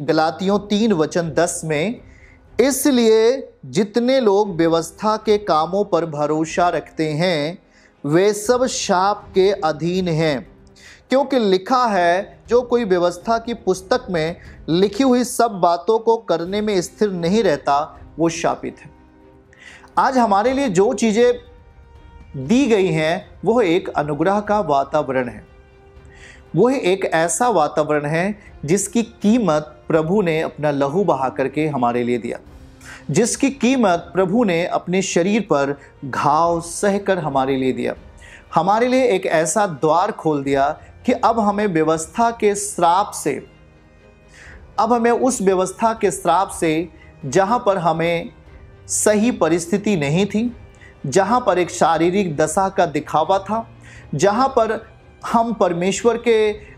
गलातियों 3:10 में, इसलिए जितने लोग व्यवस्था के कामों पर भरोसा रखते हैं वे सब शाप के अधीन हैं, क्योंकि लिखा है, जो कोई व्यवस्था की पुस्तक में लिखी हुई सब बातों को करने में स्थिर नहीं रहता वो शापित है। आज हमारे लिए जो चीज़ें दी गई हैं वो एक अनुग्रह का वातावरण है। वो एक ऐसा वातावरण है जिसकी कीमत प्रभु ने अपना लहू बहा करके हमारे लिए दिया, जिसकी कीमत प्रभु ने अपने शरीर पर घाव सहकर हमारे लिए दिया। हमारे लिए एक ऐसा द्वार खोल दिया कि अब हमें व्यवस्था के श्राप से, अब हमें उस व्यवस्था के श्राप से, जहाँ पर हमें सही परिस्थिति नहीं थी, जहाँ पर एक शारीरिक दशा का दिखावा था, जहाँ पर हम परमेश्वर के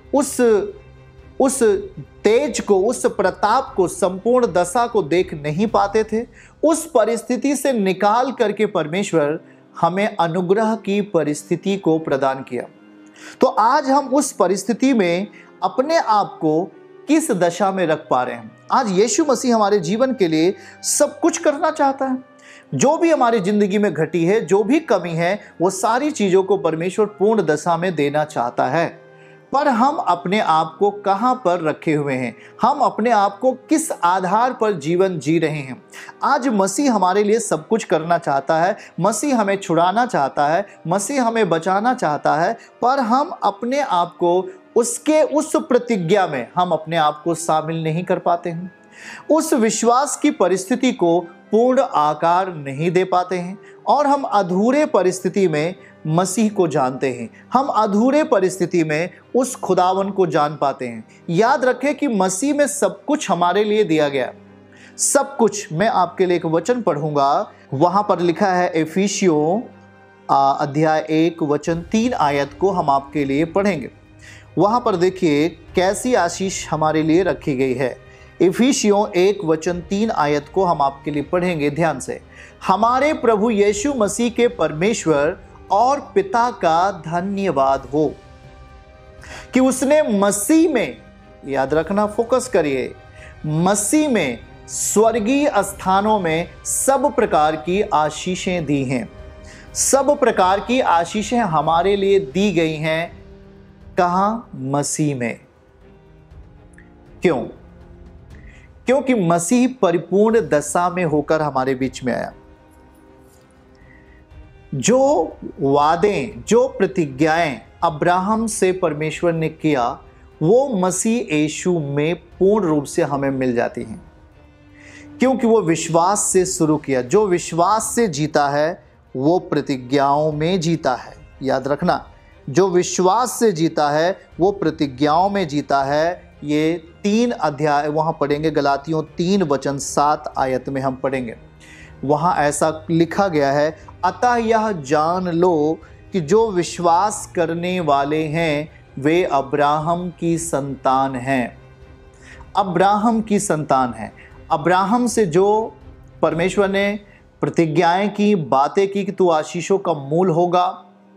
उस तेज को, उस प्रताप को, संपूर्ण दशा को देख नहीं पाते थे, उस परिस्थिति से निकाल करके परमेश्वर हमें अनुग्रह की परिस्थिति को प्रदान किया। तो आज हम उस परिस्थिति में अपने आप को किस दशा में रख पा रहे हैं? आज यीशु मसीह हमारे जीवन के लिए सब कुछ करना चाहता है। जो भी हमारी जिंदगी में घटी है, जो भी कमी है, वो सारी चीजों को परमेश्वर पूर्ण दशा में देना चाहता है। पर हम अपने आप को कहां पर रखे हुए हैं? हम अपने आप को किस आधार पर जीवन जी रहे हैं? आज मसीह हमारे लिए सब कुछ करना चाहता है, मसीह हमें छुड़ाना चाहता है, मसीह हमें बचाना चाहता है, पर हम अपने आप को उसके उस प्रतिज्ञा में हम अपने आप को शामिल नहीं कर पाते हैं। उस विश्वास की परिस्थिति को पूर्ण आकार नहीं दे पाते हैं और हम अधूरे परिस्थिति में मसीह को जानते हैं। हम अधूरे परिस्थिति में उस खुदावन को जान पाते हैं। याद रखें कि मसीह में सब कुछ हमारे लिए दिया गया, सब कुछ। मैं आपके लिए एक वचन पढ़ूंगा, वहां पर लिखा है इफिसियों अध्याय 1:3 आयत को हम आपके लिए पढ़ेंगे। वहां पर देखिए कैसी आशीष हमारे लिए रखी गई है। इफिसियों 1:3 आयत को हम आपके लिए पढ़ेंगे ध्यान से। हमारे प्रभु यीशु मसीह के परमेश्वर और पिता का धन्यवाद हो कि उसने मसीह में, याद रखना, फोकस करिए, मसीह में स्वर्गीय स्थानों में सब प्रकार की आशीषें दी हैं। सब प्रकार की आशीषें हमारे लिए दी गई हैं। कहां? मसीह में। क्यों? क्योंकि मसीह परिपूर्ण दशा में होकर हमारे बीच में आया। जो वादे, जो प्रतिज्ञाएं अब्राहम से परमेश्वर ने किया, वो मसीह यीशु में पूर्ण रूप से हमें मिल जाती हैं, क्योंकि वो विश्वास से शुरू किया। जो विश्वास से जीता है वो प्रतिज्ञाओं में जीता है। याद रखना, जो विश्वास से जीता है वो प्रतिज्ञाओं में जीता है। ये 3 अध्याय वहां पढ़ेंगे, गलातियों 3:7 आयत में हम पढ़ेंगे। वहां ऐसा लिखा गया है, अतः यह जान लो कि जो विश्वास करने वाले हैं वे अब्राहम की संतान हैं। अब्राहम की संतान हैं। अब्राहम से जो परमेश्वर ने प्रतिज्ञाएं की, बातें की कि तू आशीषों का मूल होगा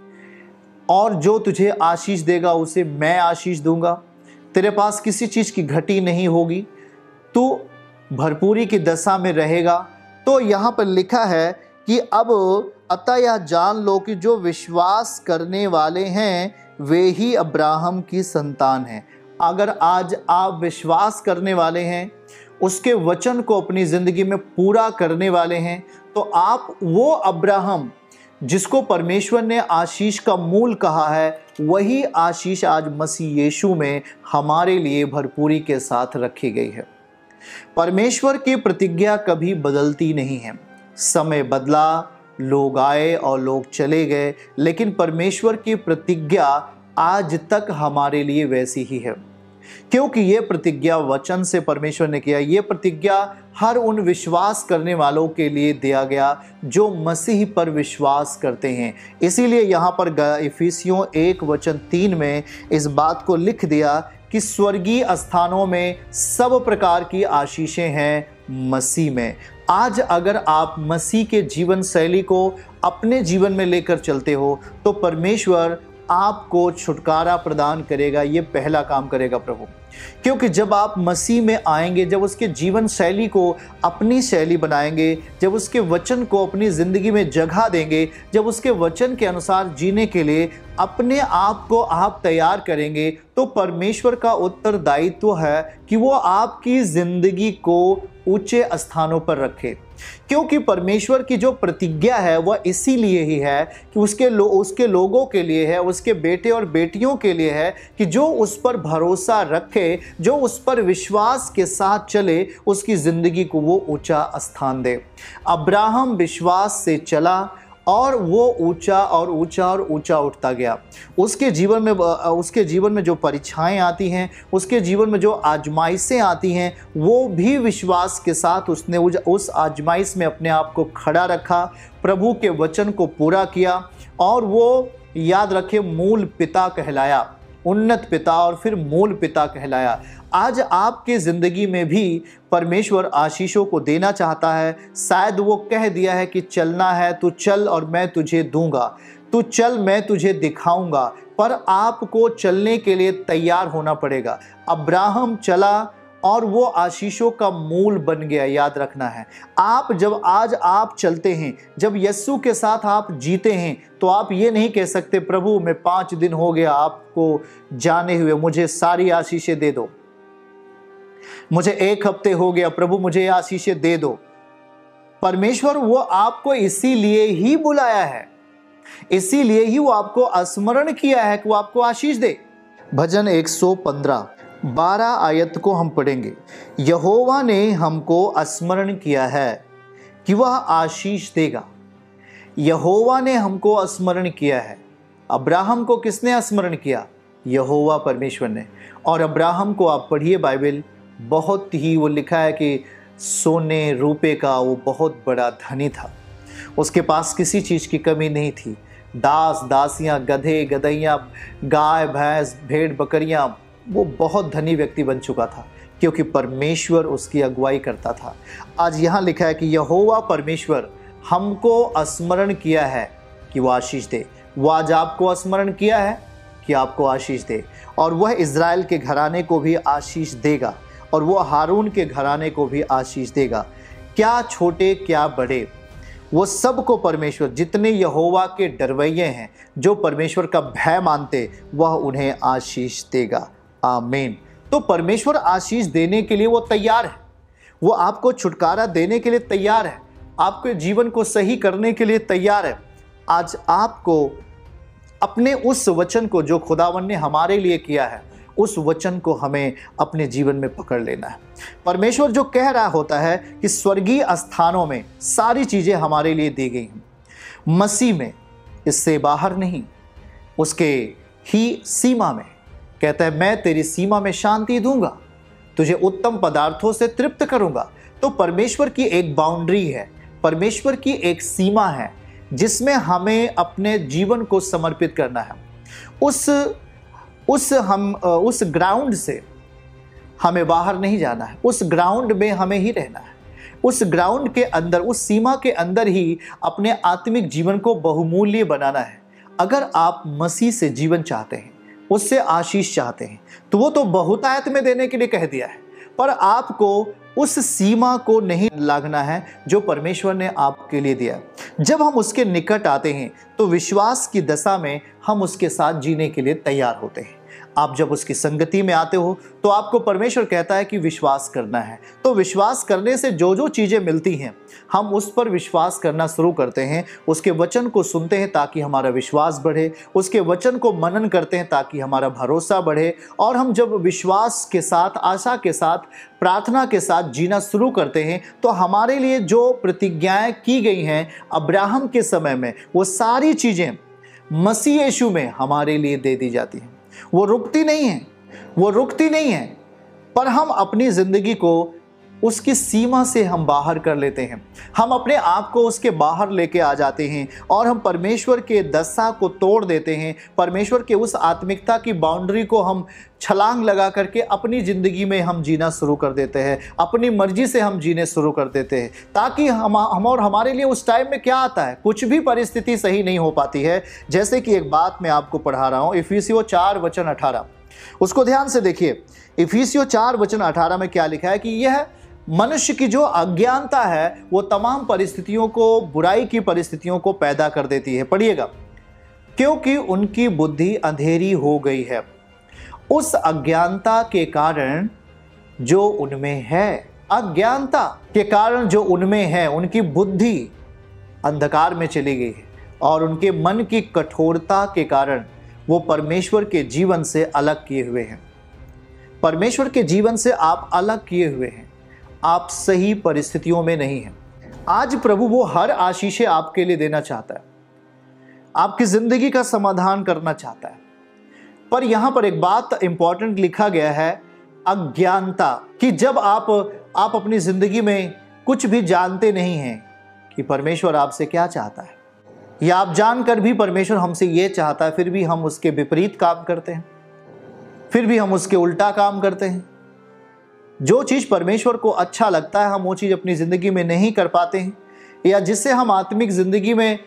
और जो तुझे आशीष देगा उसे मैं आशीष दूंगा, तेरे पास किसी चीज की घटी नहीं होगी, तू भरपूरी की दशा में रहेगा। तो यहाँ पर लिखा है कि अब अतः यह जान लो कि जो विश्वास करने वाले हैं वे ही अब्राहम की संतान हैं। अगर आज आप विश्वास करने वाले हैं, उसके वचन को अपनी जिंदगी में पूरा करने वाले हैं, तो आप वो अब्राहम जिसको परमेश्वर ने आशीष का मूल कहा है, वही आशीष आज मसीह यीशु में हमारे लिए भरपूरी के साथ रखी गई है। परमेश्वर की प्रतिज्ञा कभी बदलती नहीं है। समय बदला, लोग आए और लोग चले गए, लेकिन परमेश्वर की प्रतिज्ञा आज तक हमारे लिए वैसी ही है, क्योंकि ये प्रतिज्ञा वचन से परमेश्वर ने किया। ये प्रतिज्ञा हर उन विश्वास करने वालों के लिए दिया गया जो मसीह पर विश्वास करते हैं। इसीलिए यहाँ पर इफिसियों 1:3 में इस बात को लिख दिया कि स्वर्गीय स्थानों में सब प्रकार की आशीषें हैं मसीह में। आज अगर आप मसीह के जीवन शैली को अपने जीवन में लेकर चलते हो तो परमेश्वर आपको छुटकारा प्रदान करेगा। ये पहला काम करेगा प्रभु। क्योंकि जब आप मसीह में आएंगे, जब उसके जीवन शैली को अपनी शैली बनाएंगे, जब उसके वचन को अपनी ज़िंदगी में जगह देंगे, जब उसके वचन के अनुसार जीने के लिए अपने आप को आप तैयार करेंगे, तो परमेश्वर का उत्तरदायित्व है कि वो आपकी ज़िंदगी को ऊंचे स्थानों पर रखे। क्योंकि परमेश्वर की जो प्रतिज्ञा है वह इसीलिए ही है कि उसके लोगों के लिए है, उसके बेटे और बेटियों के लिए है कि जो उस पर भरोसा रखे, जो उस पर विश्वास के साथ चले, उसकी ज़िंदगी को वो ऊंचा स्थान दे। अब्राहम विश्वास से चला और वो ऊंचा और ऊंचा और ऊंचा उठता गया। उसके जीवन में जो परीक्षाएं आती हैं, उसके जीवन में जो आजमाइशें आती हैं, वो भी विश्वास के साथ उसने उस आजमाइश में अपने आप को खड़ा रखा, प्रभु के वचन को पूरा किया और वो याद रखे मूल पिता कहलाया, उन्नत पिता और फिर मूल पिता कहलाया। आज आपके ज़िंदगी में भी परमेश्वर आशीषों को देना चाहता है। शायद वो कह दिया है कि चलना है तो चल और मैं तुझे दूंगा, तू चल मैं तुझे दिखाऊंगा, पर आपको चलने के लिए तैयार होना पड़ेगा। अब्राहम चला और वो आशीषों का मूल बन गया। याद रखना है, आज आप चलते हैं, जब यीशु के साथ आप जीते हैं, तो आप ये नहीं कह सकते प्रभु मैं 5 दिन हो गया आपको जाने हुए, मुझे सारी आशीषें दे दो। मुझे 1 हफ्ते हो गया प्रभु, मुझे आशीषें दे दो। परमेश्वर वो आपको इसीलिए ही बुलाया है, इसीलिए ही वो आपको स्मरण किया है कि वो आपको आशीष दे। भजन 115:12 आयत को हम पढ़ेंगे। यहोवा ने हमको स्मरण किया है कि वह आशीष देगा। यहोवा ने हमको स्मरण किया है। अब्राहम को किसने स्मरण किया? यहोवा परमेश्वर ने। और अब्राहम को आप पढ़िए बाइबल, बहुत ही वो लिखा है कि सोने रुपए का वो बहुत बड़ा धनी था। उसके पास किसी चीज़ की कमी नहीं थी। दास दासियाँ, गधे गधैयाँ, गाय भैंस, भेड़ बकरियाँ, वो बहुत धनी व्यक्ति बन चुका था क्योंकि परमेश्वर उसकी अगुवाई करता था। आज यहाँ लिखा है कि यहोवा परमेश्वर हमको स्मरण किया है कि वो आशीष दे। वो आज आपको स्मरण किया है कि आपको आशीष दे, और वह इज़राइल के घराने को भी आशीष देगा, और वो हारून के घराने को भी आशीष देगा। क्या छोटे क्या बड़े, वो सबको परमेश्वर, जितने यहोवा के डरवैये हैं, जो परमेश्वर का भय मानते, वह उन्हें आशीष देगा। आमीन। तो परमेश्वर आशीष देने के लिए वो तैयार है। वो आपको छुटकारा देने के लिए तैयार है, आपके जीवन को सही करने के लिए तैयार है। आज आपको अपने उस वचन को जो खुदावन ने हमारे लिए किया है, उस वचन को हमें अपने जीवन में पकड़ लेना है। परमेश्वर जो कह रहा होता है कि स्वर्गीय स्थानों में सारी चीज़ें हमारे लिए दी गई हैं, मसीह में, इससे बाहर नहीं, उसके ही सीमा में। कहता है मैं तेरी सीमा में शांति दूंगा, तुझे उत्तम पदार्थों से तृप्त करूंगा। तो परमेश्वर की एक बाउंड्री है, परमेश्वर की एक सीमा है जिसमें हमें अपने जीवन को समर्पित करना है। उस ग्राउंड से हमें बाहर नहीं जाना है, उस ग्राउंड में हमें ही रहना है। उस ग्राउंड के अंदर, उस सीमा के अंदर ही अपने आत्मिक जीवन को बहुमूल्य बनाना है। अगर आप मसीह से जीवन चाहते हैं, उससे आशीष चाहते हैं, तो वो तो बहुतायत में देने के लिए कह दिया है, पर आपको उस सीमा को नहीं लागना है जो परमेश्वर ने आपके लिए दिया। जब हम उसके निकट आते हैं तो विश्वास की दशा में हम उसके साथ जीने के लिए तैयार होते हैं। आप जब उसकी संगति में आते हो तो आपको परमेश्वर कहता है कि विश्वास करना है। तो विश्वास करने से जो जो चीज़ें मिलती हैं, हम उस पर विश्वास करना शुरू करते हैं। उसके वचन को सुनते हैं ताकि हमारा विश्वास बढ़े, उसके वचन को मनन करते हैं ताकि हमारा भरोसा बढ़े। और हम जब विश्वास के साथ, आशा के साथ, प्रार्थना के साथ जीना शुरू करते हैं, तो हमारे लिए जो प्रतिज्ञाएं की गई हैं अब्राहम के समय में, वो सारी चीज़ें मसीह यीशु में हमारे लिए दे दी जाती हैं। वो रुकती नहीं है, पर हम अपनी ज़िंदगी को उसकी सीमा से हम बाहर कर लेते हैं। हम अपने आप को उसके बाहर लेके आ जाते हैं और हम परमेश्वर के दशा को तोड़ देते हैं। परमेश्वर के उस आत्मिकता की बाउंड्री को हम छलांग लगा करके अपनी ज़िंदगी में हम जीना शुरू कर देते हैं, अपनी मर्जी से हम जीने शुरू कर देते हैं, ताकि हम और हमारे लिए उस टाइम में क्या आता है, कुछ भी परिस्थिति सही नहीं हो पाती है। जैसे कि एक बात मैं आपको पढ़ा रहा हूँ, इफिसियों 4:18। उसको ध्यान से देखिए, इफिसियों 4:18 में क्या लिखा है कि यह मनुष्य की जो अज्ञानता है वो तमाम परिस्थितियों को, बुराई की परिस्थितियों को पैदा कर देती है। पढ़िएगा, क्योंकि उनकी बुद्धि अंधेरी हो गई है उस अज्ञानता के कारण जो उनमें है। अज्ञानता के कारण जो उनमें है, उनकी बुद्धि अंधकार में चली गई है और उनके मन की कठोरता के कारण वो परमेश्वर के जीवन से अलग किए हुए हैं। परमेश्वर के जीवन से आप अलग किए हुए हैं, आप सही परिस्थितियों में नहीं हैं। आज प्रभु वो हर आशीषें आपके लिए देना चाहता है, आपकी जिंदगी का समाधान करना चाहता है। पर यहां पर एक बात इंपॉर्टेंट लिखा गया है, अज्ञानता, कि जब आप अपनी जिंदगी में कुछ भी जानते नहीं हैं कि परमेश्वर आपसे क्या चाहता है, या आप जानकर भी परमेश्वर हमसे ये चाहता है, फिर भी हम उसके विपरीत काम करते हैं, फिर भी हम उसके उल्टा काम करते हैं। जो चीज़ परमेश्वर को अच्छा लगता है हम वो चीज़ अपनी ज़िंदगी में नहीं कर पाते हैं, या जिससे हम आत्मिक ज़िंदगी में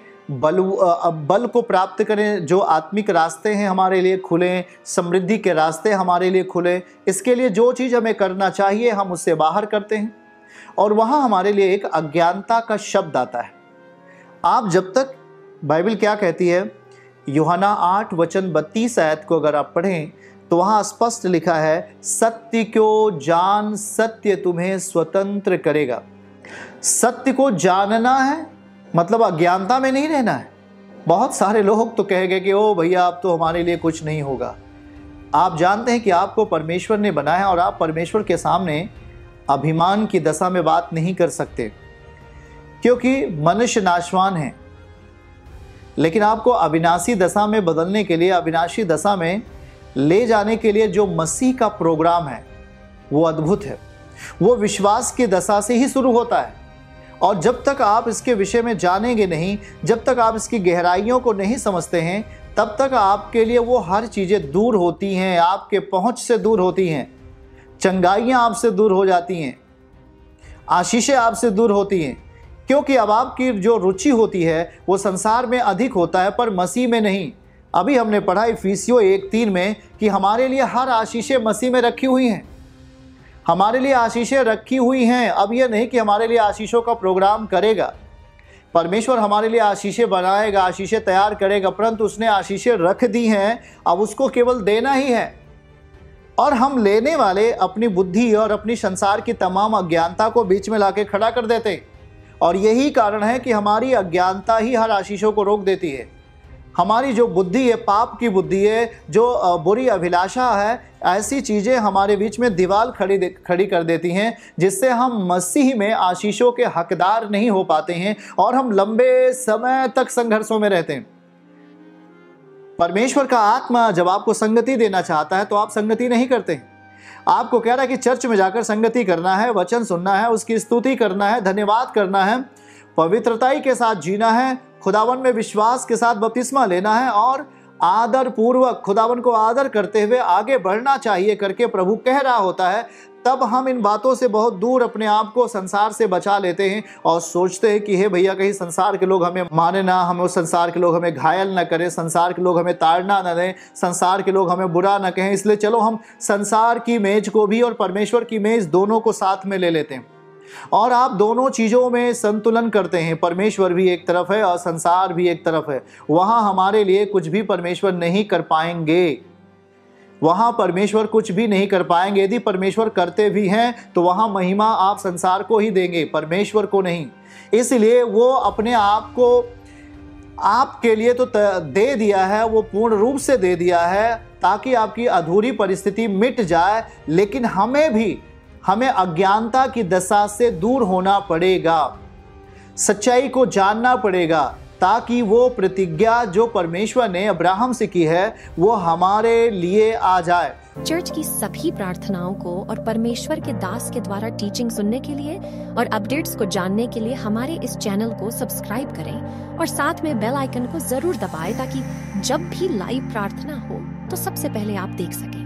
बल को प्राप्त करें, जो आत्मिक रास्ते हैं हमारे लिए खुलें, समृद्धि के रास्ते हमारे लिए खुलें, इसके लिए जो चीज़ हमें करना चाहिए हम उससे बाहर करते हैं और वहाँ हमारे लिए एक अज्ञानता का शब्द आता है। आप जब तक, बाइबल क्या कहती है, यूहन्ना 8:32 को अगर आप पढ़ें तो वहाँ स्पष्ट लिखा है, सत्य को जान सत्य तुम्हें स्वतंत्र करेगा। सत्य को जानना है मतलब अज्ञानता में नहीं रहना है। बहुत सारे लोग तो कहेंगे कि ओ भैया अब तो हमारे लिए कुछ नहीं होगा। आप जानते हैं कि आपको परमेश्वर ने बनाया है और आप परमेश्वर के सामने अभिमान की दशा में बात नहीं कर सकते, क्योंकि मनुष्य नाशवान है। लेकिन आपको अविनाशी दशा में बदलने के लिए, अविनाशी दशा में ले जाने के लिए जो मसीह का प्रोग्राम है वो अद्भुत है। वो विश्वास की दशा से ही शुरू होता है और जब तक आप इसके विषय में जानेंगे नहीं, जब तक आप इसकी गहराइयों को नहीं समझते हैं, तब तक आपके लिए वो हर चीज़ें दूर होती हैं, आपके पहुंच से दूर होती हैं। चंगाइयाँ आपसे दूर हो जाती हैं, आशीषें आपसे दूर होती हैं, क्योंकि अब आपकी जो रुचि होती है वो संसार में अधिक होता है पर मसीह में नहीं। अभी हमने पढ़ा इफिसियों 1:3 में कि हमारे लिए हर आशीषें मसीह में रखी हुई हैं, हमारे लिए आशीषें रखी हुई हैं। अब यह नहीं कि हमारे लिए आशीषों का प्रोग्राम करेगा, परमेश्वर हमारे लिए आशीषें बनाएगा, आशीषें तैयार करेगा, परंतु उसने आशीषें रख दी हैं, अब उसको केवल देना ही है। और हम लेने वाले अपनी बुद्धि और अपनी संसार की तमाम अज्ञानता को बीच में लाके खड़ा कर देते हैं और यही कारण है कि हमारी अज्ञानता ही हर आशीषों को रोक देती है। हमारी जो बुद्धि है, पाप की बुद्धि है, जो बुरी अभिलाषा है, ऐसी चीज़ें हमारे बीच में दीवार खड़ी कर देती हैं, जिससे हम मसीह में आशीषों के हकदार नहीं हो पाते हैं और हम लंबे समय तक संघर्षों में रहते हैं। परमेश्वर का आत्मा जब आपको संगति देना चाहता है तो आप संगति नहीं करते हैं। आपको कह रहा है कि चर्च में जाकर संगति करना है, वचन सुनना है, उसकी स्तुति करना है, धन्यवाद करना है, पवित्रताई के साथ जीना है, खुदावन में विश्वास के साथ बपतिस्मा लेना है और आदर पूर्वक खुदावन को आदर करते हुए आगे बढ़ना चाहिए करके प्रभु कह रहा होता है। तब हम इन बातों से बहुत दूर अपने आप को संसार से बचा लेते हैं और सोचते हैं कि हे भैया कहीं संसार के लोग हमें माने ना, हमें संसार के लोग हमें घायल ना करें, संसार के लोग हमें ताड़ना ना दें, संसार के लोग हमें बुरा ना कहें, इसलिए चलो हम संसार की मेज को भी और परमेश्वर की मेज दोनों को साथ में ले लेते हैं और आप दोनों चीज़ों में संतुलन करते हैं। परमेश्वर भी एक तरफ है और संसार भी एक तरफ है। वहाँ हमारे लिए कुछ भी परमेश्वर नहीं कर पाएंगे, वहाँ परमेश्वर कुछ भी नहीं कर पाएंगे। यदि परमेश्वर करते भी हैं तो वहाँ महिमा आप संसार को ही देंगे, परमेश्वर को नहीं। इसलिए वो अपने आप को आपके लिए तो दे दिया है, वो पूर्ण रूप से दे दिया है ताकि आपकी अधूरी परिस्थिति मिट जाए। लेकिन हमें अज्ञानता की दशा से दूर होना पड़ेगा, सच्चाई को जानना पड़ेगा ताकि वो प्रतिज्ञा जो परमेश्वर ने अब्राहम से की है वो हमारे लिए आ जाए। चर्च की सभी प्रार्थनाओं को और परमेश्वर के दास के द्वारा टीचिंग सुनने के लिए और अपडेट्स को जानने के लिए हमारे इस चैनल को सब्सक्राइब करें और साथ में बेल आइकन को जरूर दबाएं ताकि जब भी लाइव प्रार्थना हो तो सबसे पहले आप देख सकें।